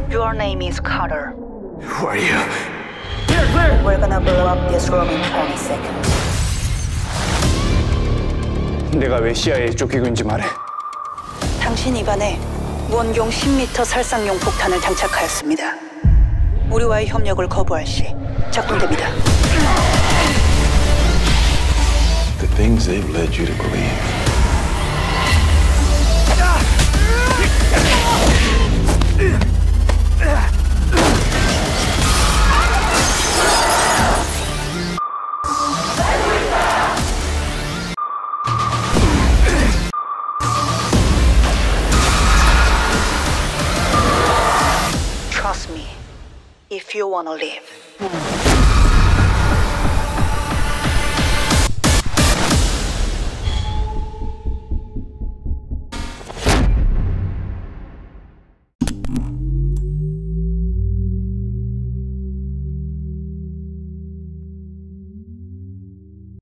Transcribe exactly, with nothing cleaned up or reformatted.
Your name is Carter. Who are you? Clear, clear! We're gonna blow up this room in twenty seconds. 내가 왜 씨아이에이 쫓기고 있는지 말해. 당신 입안에 원경 십 미터 살상용 폭탄을 장착하였습니다. 우리와의 협력을 거부할 시 작동됩니다. The things they've led you to believe. Trust me, if you wanna live.